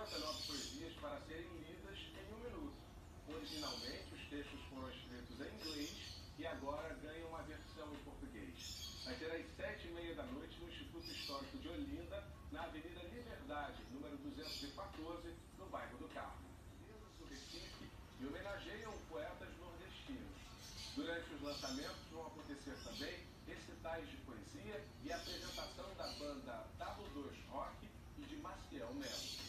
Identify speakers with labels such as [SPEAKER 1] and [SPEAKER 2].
[SPEAKER 1] 59 poesias para serem lidas em 1 minuto. Originalmente, os textos foram escritos em inglês e agora ganham uma versão em português. Vai ser às 7h30 da noite no Instituto Histórico de Olinda, na Avenida Liberdade, número 214, no bairro do Carmo. Do Recife e homenageiam poetas nordestinos. Durante os lançamentos vão acontecer também recitais de poesia e apresentação da banda W2 Rock e de Maciel Melo.